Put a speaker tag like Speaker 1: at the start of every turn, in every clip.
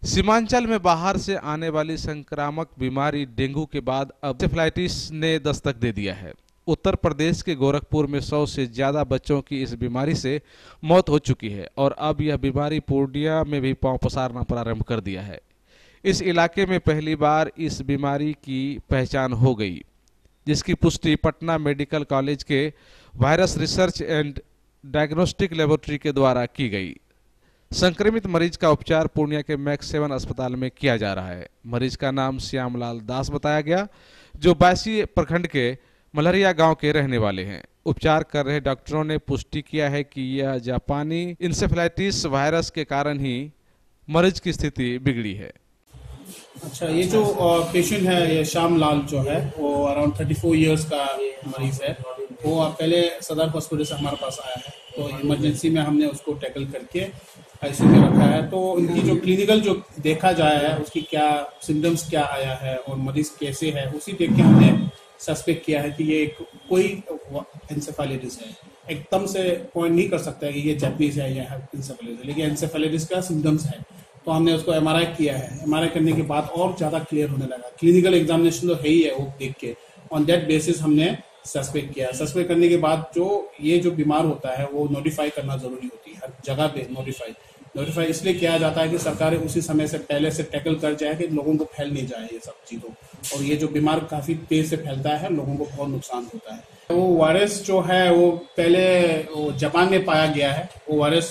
Speaker 1: सीमांचल में बाहर से आने वाली संक्रामक बीमारी डेंगू के बाद अब एन्सेफेलाइटिस ने दस्तक दे दिया है। उत्तर प्रदेश के गोरखपुर में 100 से ज़्यादा बच्चों की इस बीमारी से मौत हो चुकी है और अब यह बीमारी पूर्णिया में भी पांव पसारना प्रारंभ कर दिया है। इस इलाके में पहली बार इस बीमारी की पहचान हो गई, जिसकी पुष्टि पटना मेडिकल कॉलेज के virus research and diagnostic laboratory के द्वारा की गई। संक्रमित मरीज का उपचार पूर्णिया के मैक्स 7 अस्पताल में किया जा रहा है। मरीज का नाम श्यामलाल दास बताया गया, जो बायसी प्रखंड के मलहरिया गांव के रहने वाले हैं। उपचार कर रहे डॉक्टरों ने पुष्टि किया है कि यह जापानी इंसेफेलाइटिस वायरस के कारण ही मरीज की स्थिति बिगड़ी है।
Speaker 2: अच्छा, ये जो पेशेंट है, ये श्यामलाल जो है वो अराउंड 34 इयर्स का मरीज है। वो पहले सदर हॉस्पिटल से हमारे पास आया है, तो इमरजेंसी में हमने उसको टैकल करके आईसीयू में रखा है। तो इनकी जो क्लिनिकल जो देखा जाया है, उसकी क्या सिम्टम्स क्या आया है और मरीज कैसे है, उसी देख के हमने सस्पेक्ट किया है कि ये कोई एन्सेफेलाइटिस है। एकदम से पॉइंट नहीं कर सकता है कि ये जापानीज है या एन्सेफेलाइटिस, लेकिन एन्सेफेलाइटिस का सिम्टम्स है। तो हमने उसको एमआरआई किया है। एमआरआई करने के बाद और ज्यादा क्लियर होने लगा। क्लिनिकल एग्जामिनेशन तो है ही है, वो देख के ऑन दैट बेसिस हमने सस्पेक्ट किया। सस्पेक्ट करने के बाद जो बीमार होता है वो नोटिफाई करना जरूरी होती है, हर जगह पे नोटिफाई इसलिए किया जाता है कि सरकारें उसी समय से पहले से टैकल कर जाए कि लोगों को फैल नहीं जाए ये सब चीजों। और ये जो बीमार काफी तेज से फैलता है, लोगों को बहुत नुकसान होता है। वो वायरस जो है वो पहले जापान में पाया गया है। वो वायरस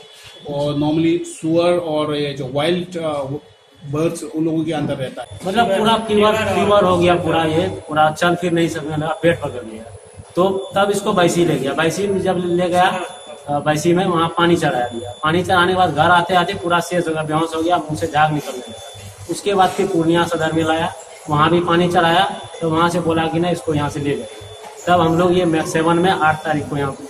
Speaker 2: और नॉर्मली सुअर और ये जो वाइल्ड बर्ड्स उन लोगों के अंदर रहता है।
Speaker 3: मतलब पूरा फीवर हो गया, पूरा चल फिर नहीं सकने लगा, पेट पकड़ लिया। तो तब इसको बायसी ले गया। बायसी में जब ले गया, बायसी में वहाँ पानी चढ़ाया दिया। पानी चढ़ाने के बाद घर आते आते पूरा शेष हो गया, बेहोश हो गया, मुंह से झाग निकलने लगा। उसके बाद फिर पूर्णिया सदर में लाया, वहाँ भी पानी चढ़ाया। तो वहाँ से बोला कि ना इसको यहाँ से ले गए। तब हम लोग ये मैक्स 7 में 8 तारीख को यहाँ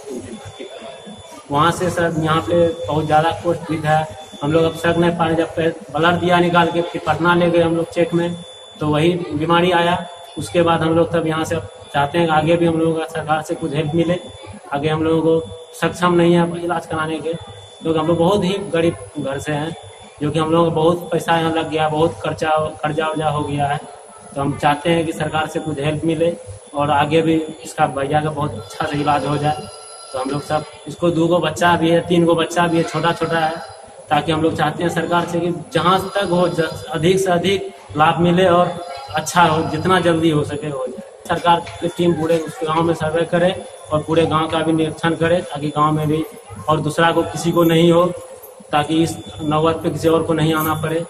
Speaker 3: वहाँ से सर यहाँ पे बहुत ज़्यादा कॉस्ट भी है। हम लोग अब सक नहीं पा रहे। जब ब्लड दिया निकाल के फिर पटना ले गए हम लोग चेक में, तो वही बीमारी आया। उसके बाद हम लोग तब यहाँ से चाहते हैं आगे भी हम लोगों का सरकार से कुछ हेल्प मिले। आगे हम लोगों को सक्षम नहीं है इलाज कराने के, क्योंकि हम लोग बहुत ही गरीब घर से हैं, जो कि हम लोग बहुत पैसा यहाँ लग गया, बहुत कर्जा वर्जा हो गया है। तो हम चाहते हैं कि सरकार से कुछ हेल्प मिले और आगे भी इसका भैया का बहुत अच्छा से इलाज हो जाए। तो हम लोग सब, इसको 2 बच्चा भी है, 3 बच्चा भी है, छोटा छोटा है। ताकि हम लोग चाहते हैं सरकार से कि जहाँ तक हो अधिक से अधिक लाभ मिले और अच्छा हो, जितना जल्दी हो सके हो जाए। सरकार की टीम पूरे उसके गांव में सर्वे करे और पूरे गांव का भी निरीक्षण करे, ताकि गांव में भी और दूसरा को किसी को नहीं हो, ताकि इस नौबत पे किसी और को नहीं आना पड़े।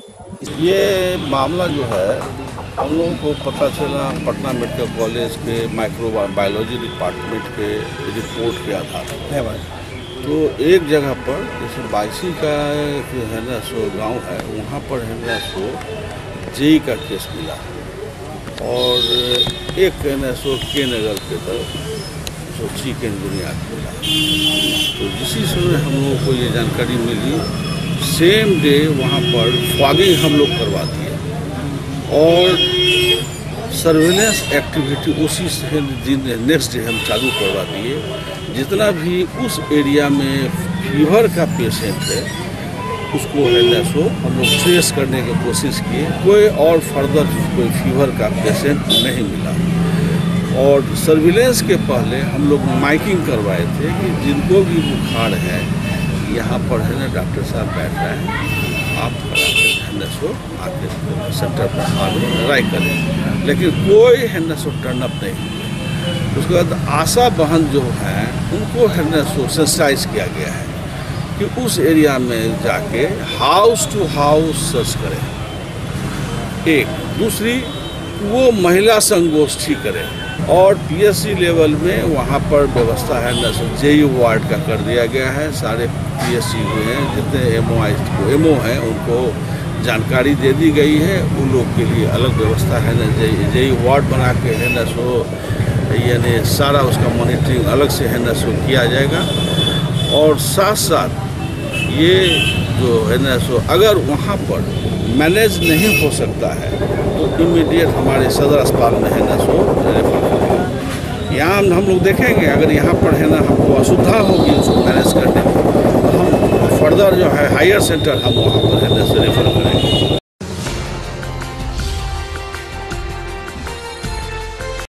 Speaker 4: ये मामला जो है हम लोगों को पता चला पटना मेडिकल कॉलेज के माइक्रोबायोलॉजी डिपार्टमेंट के रिपोर्ट के आधार पर। तो एक जगह पर जैसे बायसी का जो है ना सो गांव है, वहाँ पर है ना सो जेई का केस मिला और एक है ना सो के नगर के तरफ सो चिकन बुनियाद मिला। तो जिसी समय हम लोगों को ये जानकारी मिली, सेम डे वहाँ पर फॉगिंग हम लोग करवा दिए और सर्वेलेंस एक्टिविटी उसी दिन नेक्स्ट डे हम चालू करवा दिए। जितना भी उस एरिया में फीवर का पेशेंट है उसको है ना सो हम लोग ट्रेस करने की कोशिश किए। कोई और फर्दर कोई फीवर का पेशेंट नहीं मिला। और सर्विलेंस के पहले हम लोग माइकिंग करवाए थे कि जिनको भी बुखार है यहाँ पर है ना डॉक्टर साहब बैठ रहे हैं, आप है ना सो आके सेंटर पर आगे राय करें। लेकिन कोई है ना सो टर्न अप नहीं। उसके बाद आशा बहन जो है उनको है ना सो सेंसिटाइज किया गया है कि उस एरिया में जाके हाउस टू हाउस सर्च करें। एक दूसरी वो महिला संगोष्ठी करें और पीएससी लेवल में वहाँ पर व्यवस्था है ना सो जेई वार्ड का कर दिया गया है। सारे पीएससी में जितने एमओ हैं उनको जानकारी दे दी गई है। उन लोग के लिए अलग व्यवस्था है ना जेई वार्ड बना के है ना सो यानी सारा उसका मॉनिटरिंग अलग से है ना सो किया जाएगा। और साथ साथ ये जो है ना सो अगर वहाँ पर मैनेज नहीं हो सकता है तो इमीडिएट हमारे सदर अस्पताल में है ना सो रेफर करें। यहाँ हम लोग देखेंगे अगर यहाँ पर है ना हमको असुविधा होगी उसको मैनेज करने में, तो हम फर्दर जो है हायर सेंटर हम वहाँ पर है ना सो रेफर